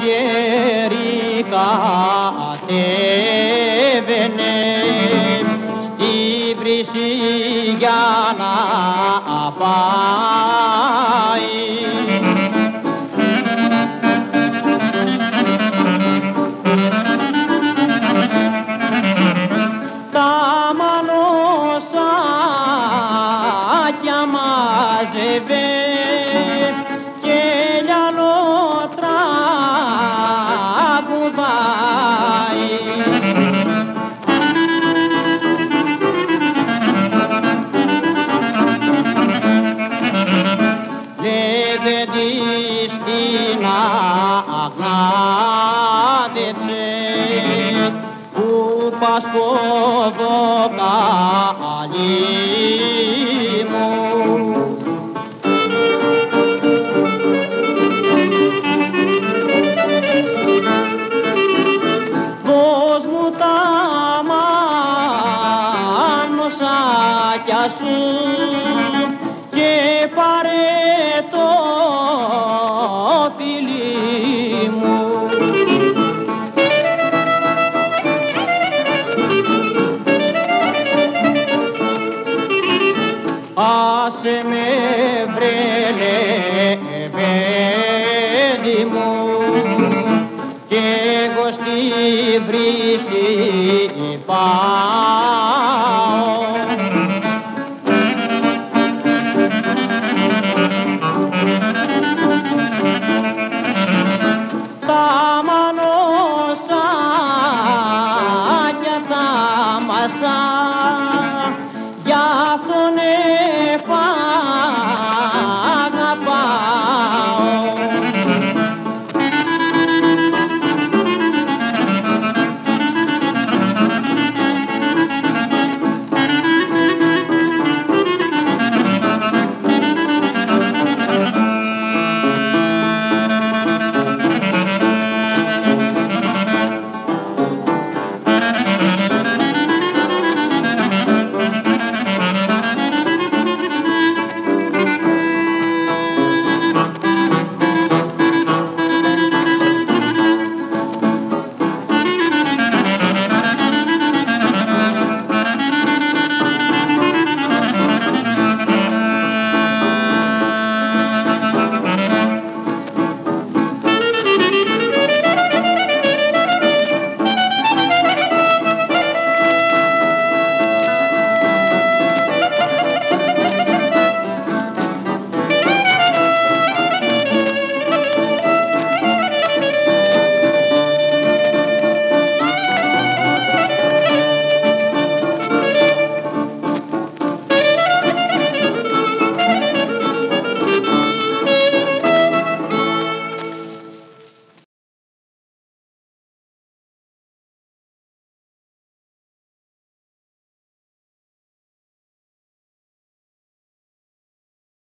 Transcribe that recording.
καλοκαίρι κατέβαινε στη βρύση για να πάει. Τα μανοσάκια μάζευε και λιανό τραγουδάει. Λεβέντη στην αγνάδεψε που πας στο δοκάλι μου. Δώσ' μου τα μανοσάκια σου και πάρε το φιλί μου. Άσε με βρε λεβέντη μου κι εγώ στη βρύση πάω. Τα μανοσάκια τα μασά